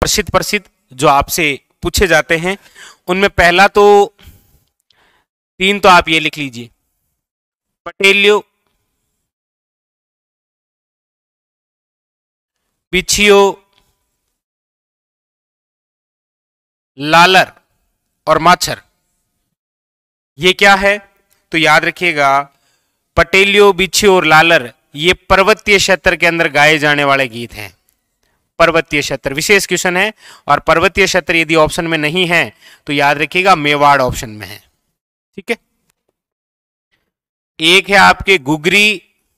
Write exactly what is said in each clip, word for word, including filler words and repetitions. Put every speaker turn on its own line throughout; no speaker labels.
प्रसिद्ध प्रसिद्ध जो आपसे पूछे जाते हैं, उनमें पहला तो तीन तो आप ये लिख लीजिए, पटेलियो, बिछियो, लालर और माछर। ये क्या है? तो याद रखिएगा, पटेलियो, बिछियो और लालर ये पर्वतीय क्षेत्र के अंदर गाए जाने वाले गीत हैं। पर्वतीय क्षेत्र विशेष क्वेश्चन है, और पर्वतीय क्षेत्र यदि ऑप्शन में नहीं है तो याद रखिएगा मेवाड़ ऑप्शन में है। ठीक है, एक है आपके गुगरी,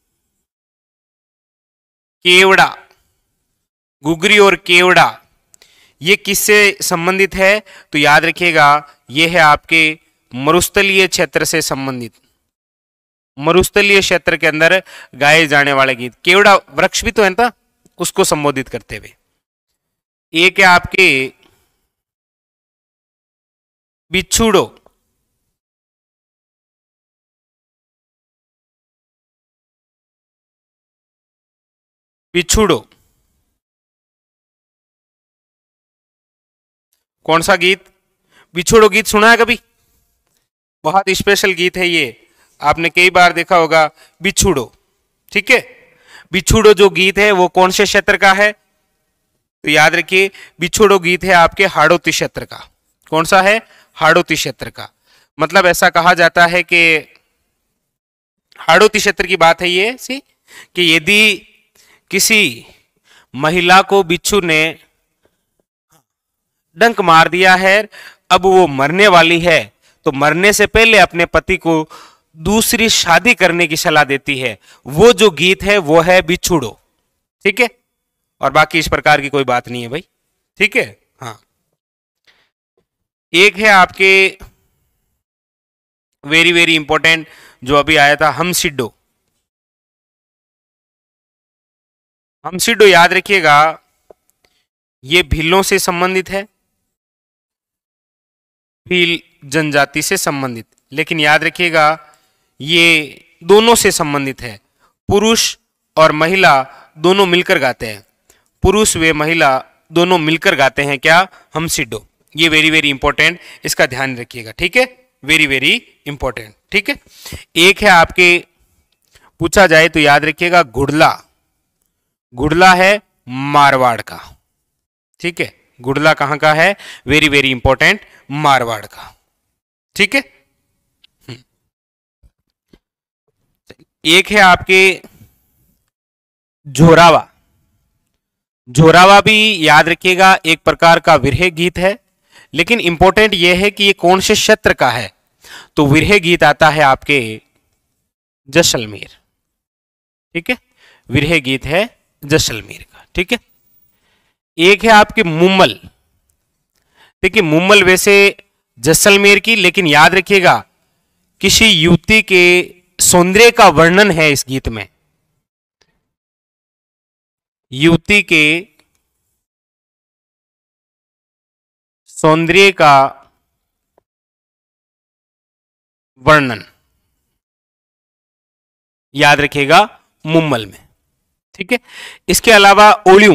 केवड़ा। गुगरी और केवड़ा ये किससे संबंधित है? तो याद रखिएगा ये है आपके मरुस्थलीय क्षेत्र से संबंधित, मरुस्थलीय क्षेत्र के अंदर गाए जाने वाले गीत। केवड़ा वृक्ष भी तो है ना, उसको संबोधित करते हुए। एक है आपके बिछुड़ो, बिछुड़ो कौन सा गीत? बिछुड़ो गीत सुना है कभी? बहुत स्पेशल गीत है ये, आपने कई बार देखा होगा बिछुड़ो। ठीक है, बिछुड़ो जो गीत है वो कौन से क्षेत्र का है? तो याद रखिए बिछुड़ो गीत है आपके हाड़ौती क्षेत्र का। कौन सा है? हाड़ौती क्षेत्र का। मतलब ऐसा कहा जाता है कि हाड़ौती क्षेत्र की बात है ये सी कि यदि किसी महिला को बिच्छू ने डंक मार दिया है, अब वो मरने वाली है, तो मरने से पहले अपने पति को दूसरी शादी करने की सलाह देती है। वो जो गीत है वो है बिछुड़ो। ठीक है, और बाकी इस प्रकार की कोई बात नहीं है भाई। ठीक है, हाँ। एक है आपके वेरी वेरी इंपॉर्टेंट जो अभी आया था, हमसिड्डो। हमसिड्डो याद रखिएगा ये भीलों से संबंधित है, भील जनजाति से संबंधित, लेकिन याद रखिएगा ये दोनों से संबंधित है। पुरुष और महिला दोनों मिलकर गाते हैं, पुरुष व महिला दोनों मिलकर गाते हैं क्या? हमसिड्डो। ये वेरी वेरी इंपॉर्टेंट, इसका ध्यान रखिएगा। ठीक है, वेरी वेरी इंपॉर्टेंट। ठीक है, एक है आपके पूछा जाए तो याद रखिएगा गुड़ला। गुड़ला है मारवाड़ का। ठीक है, गुड़ला कहां का है? वेरी वेरी इंपॉर्टेंट, मारवाड़ का। ठीक है, एक है आपके जोरावा। जोरावा भी याद रखिएगा एक प्रकार का विरह गीत है, लेकिन इंपॉर्टेंट यह है कि ये कौन से क्षेत्र का है? तो विरह गीत आता है आपके जैसलमेर। ठीक है, विरह गीत है जैसलमेर का। ठीक है, एक है आपके मुम्मल। देखिए मुम्मल वैसे जैसलमेर की, लेकिन याद रखिएगा किसी युवती के सौंदर्य का वर्णन है इस गीत में। युवती के सौंदर्य का वर्णन याद रखिएगा मुम्मल में। ठीक है, इसके अलावा ओलियूं।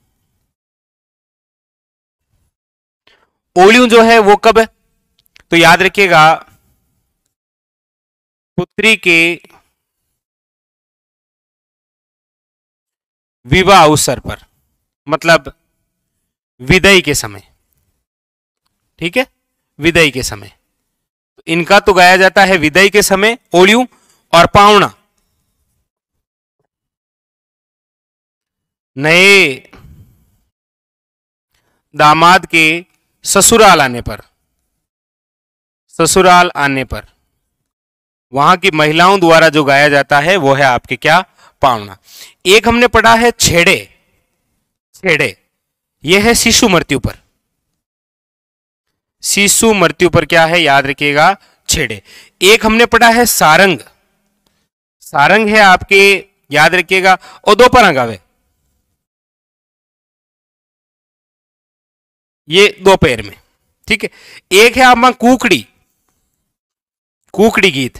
ओलियूं जो है वो कब है? तो याद रखिएगा पुत्री के विवाह अवसर पर, मतलब विदाई के समय। ठीक है, विदाई के समय तो इनका तो गाया जाता है विदाई के समय ओलियूं। और पावना नए दामाद के ससुराल आने पर, ससुराल आने पर वहां की महिलाओं द्वारा जो गाया जाता है वो है आपके क्या? पावना। एक हमने पढ़ा है छेड़े। छेड़े यह है शिशु मृत्यु पर। शिशु मृत्यु पर क्या है? याद रखिएगा छेड़े। एक हमने पढ़ा है सारंग। सारंग है आपके याद रखिएगा और दोपहर गावे, ये दोपहर में। ठीक है, एक है आप कुकड़ी। कुकड़ी गीत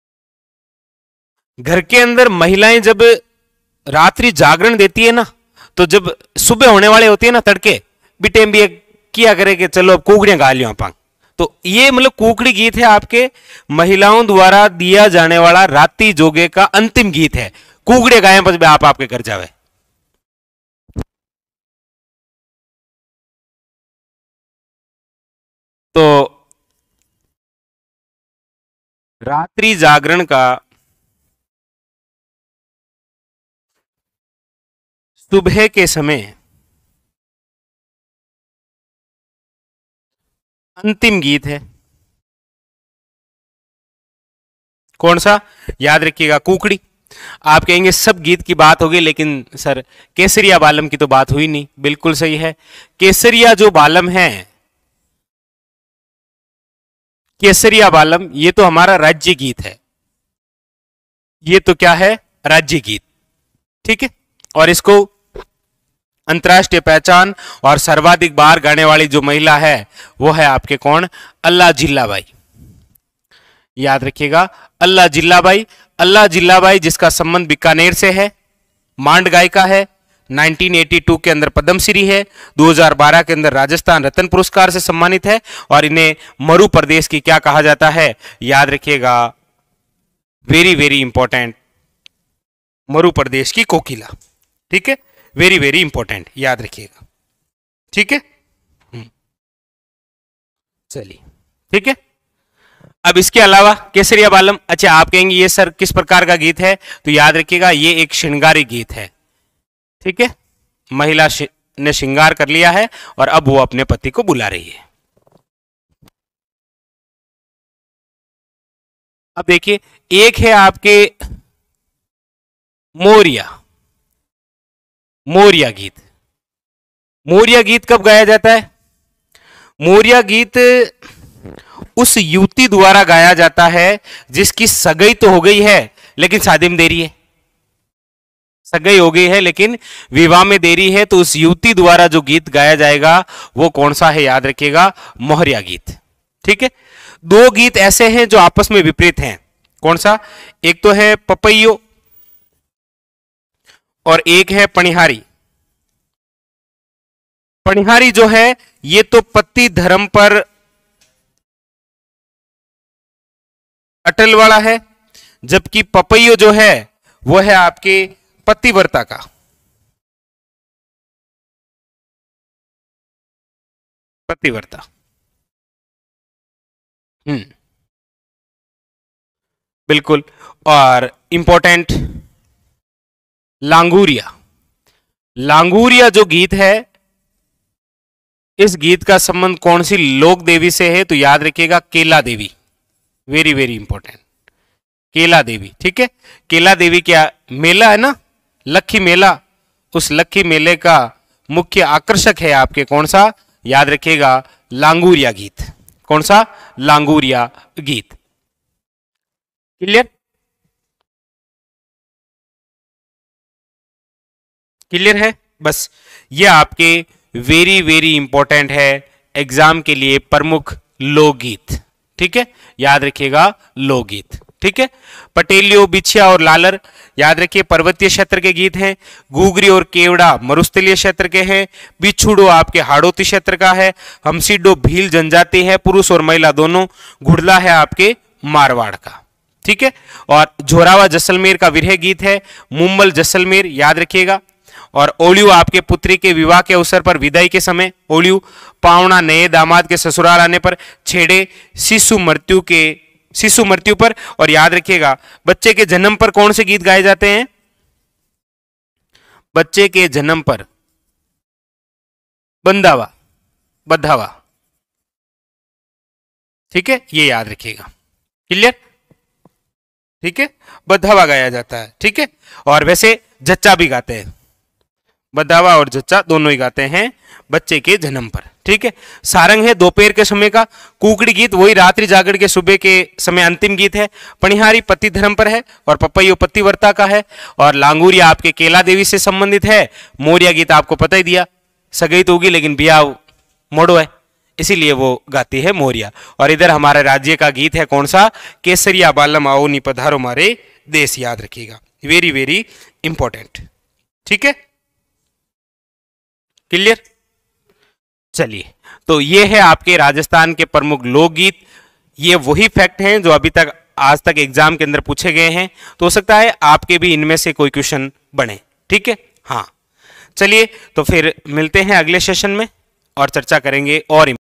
घर के अंदर महिलाएं जब रात्रि जागरण देती है ना, तो जब सुबह होने वाले होती है ना तड़के बिटेम भी किया करे कि चलो अब कुकड़ियां गा लियो आप, तो ये मतलब कुकड़ी गीत है आपके महिलाओं द्वारा दिया जाने वाला रात्रि जोगे का अंतिम गीत है। कुकड़े गाए बस आप आपके घर जावे। तो रात्रि जागरण का सुबह के समय अंतिम गीत है कौन सा? याद रखिएगा कुकड़ी। आप कहेंगे सब गीत की बात होगी लेकिन सर केसरिया बालम की तो बात हुई नहीं। बिल्कुल सही है, केसरिया जो बालम है, केसरिया बालम ये तो हमारा राज्य गीत है, ये तो क्या है? राज्य गीत। ठीक है, और इसको अंतर्राष्ट्रीय पहचान और सर्वाधिक बार गाने वाली जो महिला है वो है आपके कौन? अल्लाह जिल्लाबाई। याद रखिएगा अल्लाह जिल्लाबाई। अल्लाह जिल्लाबाई जिसका संबंध बीकानेर से है, मांड गायिका है, उन्नीस सौ बयासी के अंदर पद्मश्री है, दो हज़ार बारह के अंदर राजस्थान रत्न पुरस्कार से सम्मानित है, और इन्हें मरु प्रदेश की क्या कहा जाता है? याद रखिएगा, वेरी वेरी इंपॉर्टेंट, मरु प्रदेश की कोकिला। ठीक है, वेरी वेरी इंपॉर्टेंट, याद रखिएगा। ठीक है, चलिए ठीक है। अब इसके अलावा केसरिया बालम, अच्छा आप कहेंगे ये सर किस प्रकार का गीत है? तो याद रखिएगा ये एक श्रृंगारी गीत है। ठीक है, महिला ने श्रृंगार कर लिया है और अब वो अपने पति को बुला रही है। अब देखिए, एक है आपके मोरिया, मोरिया गीत। मोरिया गीत कब गाया जाता है? मोरिया गीत उस युवती द्वारा गाया जाता है जिसकी सगाई तो हो गई है लेकिन शादी में देरी है। सगाई हो गई है लेकिन विवाह में देरी है, तो उस युवती द्वारा जो गीत गाया जाएगा वो कौन सा है? याद रखिएगा, मोहरिया गीत। ठीक है, दो गीत ऐसे हैं जो आपस में विपरीत हैं। कौन सा? एक तो है पपैयो और एक है पनिहारी। पनिहारी जो है ये तो पति धर्म पर अटल वाला है, जबकि पपैयो जो है वो है आपके पतिव्रता का। पतिव्रता। हम्म, बिल्कुल। और इंपॉर्टेंट लांगूरिया। लांगूरिया जो गीत है, इस गीत का संबंध कौन सी लोक देवी से है? तो याद रखिएगा केला देवी। वेरी वेरी इंपॉर्टेंट, केला देवी। ठीक है, केला देवी क्या मेला है ना, लक्खी मेला, उस लक्खी मेले का मुख्य आकर्षक है आपके कौन सा? याद रखिएगा लांगूरिया गीत। कौन सा? लांगूरिया गीत। क्लियर? क्लियर है? बस ये आपके वेरी वेरी इंपॉर्टेंट है एग्जाम के लिए प्रमुख लोकगीत। ठीक है, याद रखिएगा लोकगीत। ठीक है, पटेलियो, बिछिया और लालर याद रखिए पर्वतीय क्षेत्र के गीत हैं। गुगरी और केवड़ा मरुस्थलीय क्षेत्र के हैं। बिछुड़ो आपके हाड़ौती क्षेत्र का है। हमसीडो भील जनजाति है, पुरुष और महिला दोनों। घुड़ला है आपके मारवाड़ का। ठीक है, और झोरावा जैसलमेर का विरह गीत है। मुंबल जैसलमेर याद रखिएगा। और ओलियो आपके पुत्री के विवाह के अवसर पर विदाई के समय ओलियो। पावना नए दामाद के ससुराल आने पर। छेड़े शिशु मृत्यु के शिशु मृत्यु पर। और याद रखिएगा बच्चे के जन्म पर कौन से गीत गाए जाते हैं? बच्चे के जन्म पर बंदावा, बधावा। ठीक है, ये याद रखिएगा। क्लियर? ठीक है, बधावा गाया जाता है। ठीक है, और वैसे जच्चा भी गाते हैं, बधावा और जच्चा दोनों ही गाते हैं बच्चे के जन्म पर। ठीक है, सारंग है दोपहर के समय का। कुकड़ी गीत वही रात्रि जागरण के सुबह के समय अंतिम गीत है। पनिहारी पति धर्म पर है और पपैयो पतिव्रता का है। और लांगूरिया आपके केला देवी से संबंधित है। मोरिया गीत आपको पता ही दिया, सगाई तो होगी लेकिन ब्याह मोड़ो है, इसीलिए वो गाती है मोरिया। और इधर हमारे राज्य का गीत है कौन सा? केसरिया बालम आओ नी पधारो मारे देश। याद रखिएगा, वेरी वेरी इंपॉर्टेंट। ठीक है, क्लियर? चलिए, तो ये है आपके राजस्थान के प्रमुख लोकगीत। ये वही फैक्ट हैं जो अभी तक आज तक एग्जाम के अंदर पूछे गए हैं, तो हो सकता है आपके भी इनमें से कोई क्वेश्चन बने। ठीक है, हाँ। चलिए, तो फिर मिलते हैं अगले सेशन में और चर्चा करेंगे और